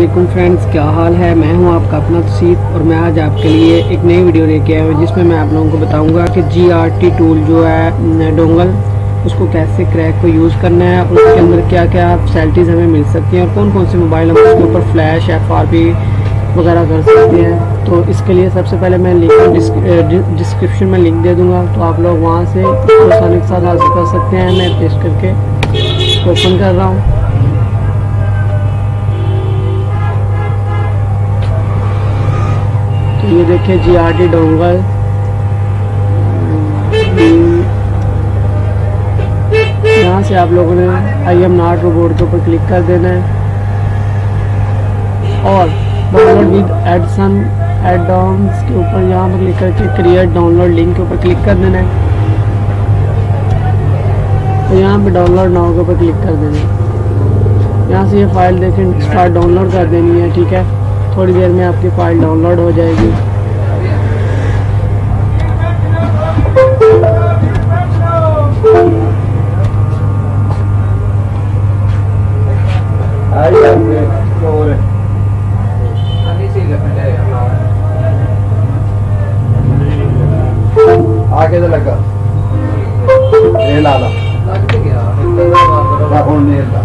वालेकुम फ्रेंड्स, क्या हाल है। मैं हूं आपका अपना तसीफ और मैं आज आपके लिए एक नई वीडियो लेके आया हूं जिसमें मैं आप लोगों को बताऊंगा कि GRT टूल जो है डोंगल, उसको कैसे क्रैक को यूज़ करना है और उसके अंदर क्या क्या फैसिलिटीज़ हमें मिल सकती हैं और कौन कौन से मोबाइल हम उसके ऊपर फ्लैश FRP वगैरह कर सकते हैं। तो इसके लिए सबसे पहले मैं लिंक डिस्क्रिप्शन में लिंक दे दूँगा, तो आप लोग वहाँ से आसानी के साथ हासिल कर सकते हैं। मैं पेस्ट करके ओपन कर रहा हूँ। ये देखिए GRT डोंगल, यहाँ से आप लोगों ने I am not robot के ऊपर क्लिक कर देना है और डाउनलोड विद एड-ऑन्स के ऊपर यहाँ पर क्लिक करके क्रिएट डाउनलोड लिंक के ऊपर क्लिक कर देना है। तो यहाँ पे डाउनलोड नाउ के ऊपर क्लिक कर देना है। यहाँ से ये फाइल देखें स्टार्ट डाउनलोड कर देनी है। ठीक है, थोड़ी देर में आपकी फाइल डाउनलोड हो जाएगी। आगे तो लगा ये लाला लग गया ना फोन नहीं लगा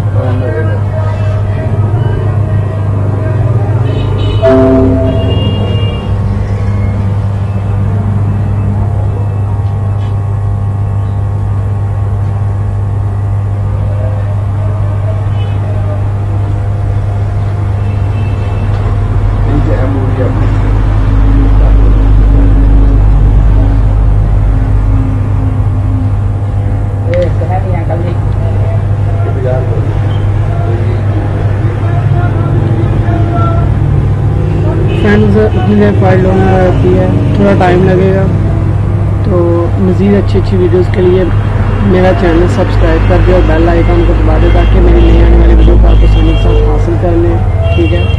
फ्रेंड्स, इतनी देर फाइल डाउनलोड रहती है, थोड़ा टाइम लगेगा। तो मज़ीद अच्छी अच्छी वीडियोस के लिए मेरा चैनल सब्सक्राइब कर दे और बेल आइकन को दबा दे ताकि मेरी नई आने वाली वीडियो को आप आसानी के साथ हासिल कर लें। ठीक है,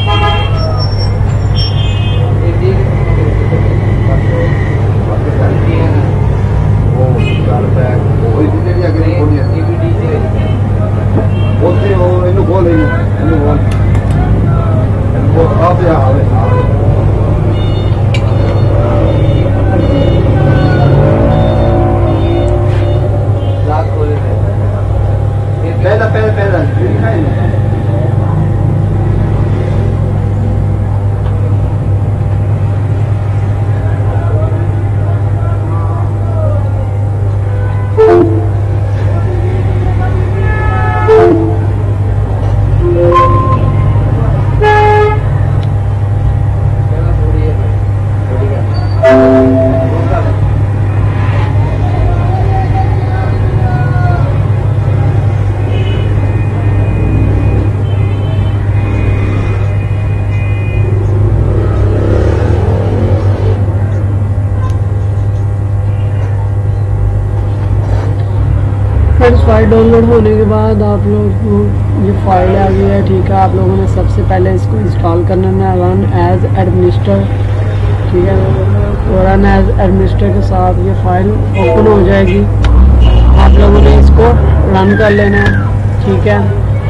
फाइल डाउनलोड होने के बाद आप लोग को ये फाइल आ गई है। ठीक है, आप लोगों ने सबसे पहले इसको इंस्टॉल करना है रन एज एडमिनिस्टर। ठीक है, तो रन एज एडमिनिस्टर के साथ ये फाइल ओपन हो जाएगी। आप लोगों ने इसको रन कर लेना है। ठीक है,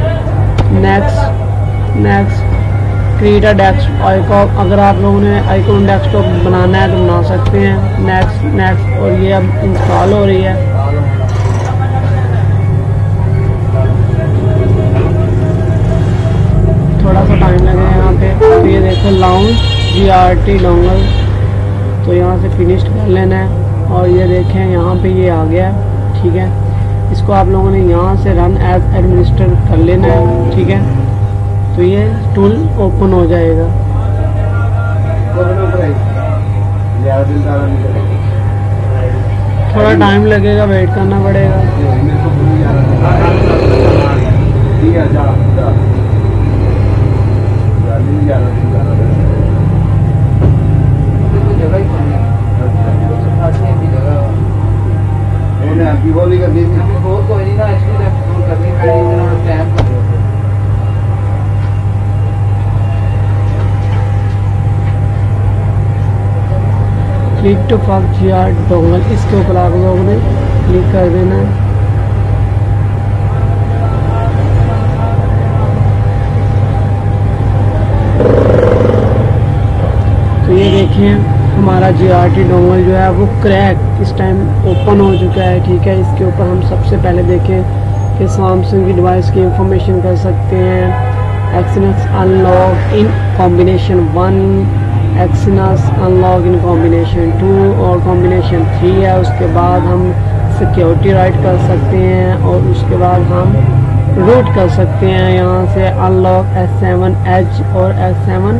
next create a desktop icon, अगर आप लोगों ने आइकॉन डेस्कटॉप बनाना है तो बना सकते हैं। नेक्स्ट और ये अब इंस्टॉल हो रही है। थोड़ा सा टाइम लगेगा यहाँ पे। तो ये देखो लॉन्च GRT डोंगल, तो यहाँ से फिनिश कर लेना है और ये देखें यहाँ पे ये आ गया। ठीक है, इसको आप लोगों ने यहाँ से रन एज एडमिनिस्टर कर लेना है। ठीक है, तो ये टूल ओपन हो जाएगा। थोड़ा टाइम लगेगा, वेट करना पड़ेगा। क्लिक टू फक GRT डोंगल, इसके ऊपर आप लोगों ने क्लिक कर देना है। देखें हमारा GRT डोंगल जो है वो क्रैक इस टाइम ओपन हो चुका है। ठीक है, इसके ऊपर हम सबसे पहले देखें कि सैमसंग की डिवाइस की इंफॉर्मेशन कर सकते हैं। Exynos unlock in combination 1, Exynos unlock in combination 2 और कॉम्बिनेशन 3 है। उसके बाद हम सिक्योरिटी राइट कर सकते हैं और उसके बाद हम रूट कर सकते हैं यहाँ से अनलॉक S7 एज और S7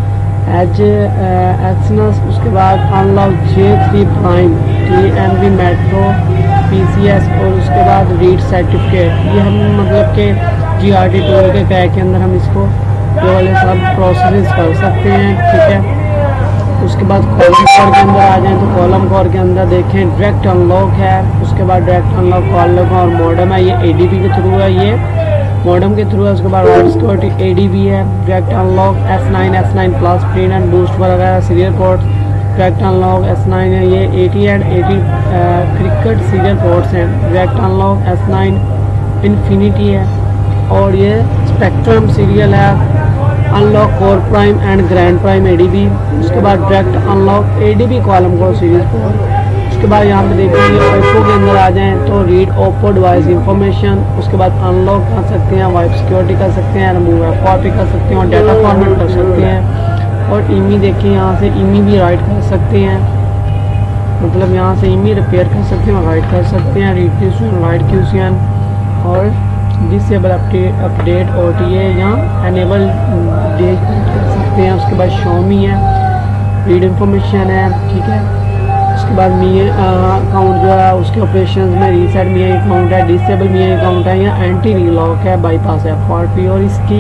एज Exynos। उसके बाद unlock J3 prime TNB metro PCS और उसके बाद रीड सर्टिफिकेट। ये हम मतलब के GRT टूल के क्रैक के अंदर हम इसको ये वाले सब प्रोसेस कर सकते हैं। ठीक है, उसके बाद कॉलम कोर के अंदर आ जाएं तो कॉलम कोर के अंदर देखें डायरेक्ट अनलॉक है। उसके बाद डायरेक्ट अनलॉक कॉलम और मॉडम है, ये ADB के थ्रू है, ये मॉडम के थ्रू है। उसके बाद वाइड सिक्योरिटी ADB है। Direct unlock S9 plus print and boost वगैरह serial port. Direct unlock S9 है, ये 80 एंड 80 क्रिकेट सीरियल पोर्ट्स हैं। डायरेक्ट अनलॉक S9 इन्फिनिटी है और ये स्पेक्ट्रम सीरियल है। Unlock core prime and grand prime ADB। उसके बाद direct unlock ADB column core series port. उसके बाद यहाँ पे देखिए ओप्पो के अंदर आ जाएं तो रीड ओप्पो डिवाइस इंफॉर्मेशन। उसके बाद अनलॉक कर सकते हैं, वाइप सिक्योरिटी कर सकते हैं, रिमूव कॉपी कर सकते हैं और डाटा फॉर्मेट कर सकते हैं। और ईमी देखिए यहाँ से ईमी भी राइट कर सकते हैं, मतलब यहाँ से ईमी रिपेयर कर सकते हैं और राइट कर सकते हैं। रीड क्यूसीएन, राइट क्यूसीएन और डिसेबल अपडेट OTA यहाँ एनेबल डेट कर सकते हैं। उसके बाद शॉमी है, रीड इंफॉर्मेशन है। ठीक है, उसके बाद मी अकाउंट जो है उसके ऑपरेशन में रीसेट मी अकाउंट है, डिसेबल मी अकाउंट है या एंटी रीलॉक है, बाईपास FRP और इसकी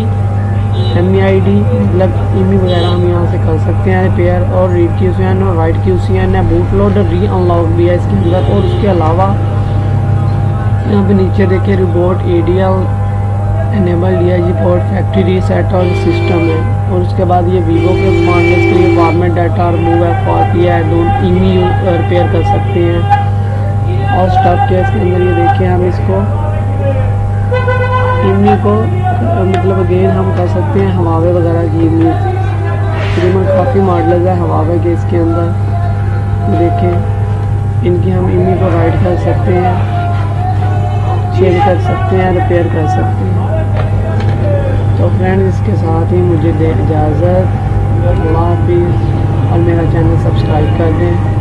MEID मतलब ईमी वगैरह हम यहाँ से कर सकते हैं रिपेयर। और रीड QCN और राइट QCN है। बूट लोडर री अनलॉक भी है इसके अंदर। और उसके अलावा यहाँ पे नीचे देखिए report ADL enable DIG port factory reset और सिस्टम है। और उसके बाद ये वीवो के स्मार्टनेस के लिए फॉर्मेट डाटा रिमूव FRP है, ईमी रिपेयर कर सकते हैं। और स्टॉक केस के अंदर ये देखिए हम इसको ईमी को मतलब अगेन हम कर सकते हैं हवावे वगैरह की ईमी। तकरीबन काफ़ी मॉडल्स है हवावे के इसके अंदर। देखें इनकी हम ईमी को राइट कर सकते हैं, चेंज कर सकते हैं, रिपेयर कर सकते हैं। तो फ्रेंड्स इसके साथ ही मुझे दे इजाज़त। अल्लाह हाफिज़ और मेरा चैनल सब्सक्राइब कर दें।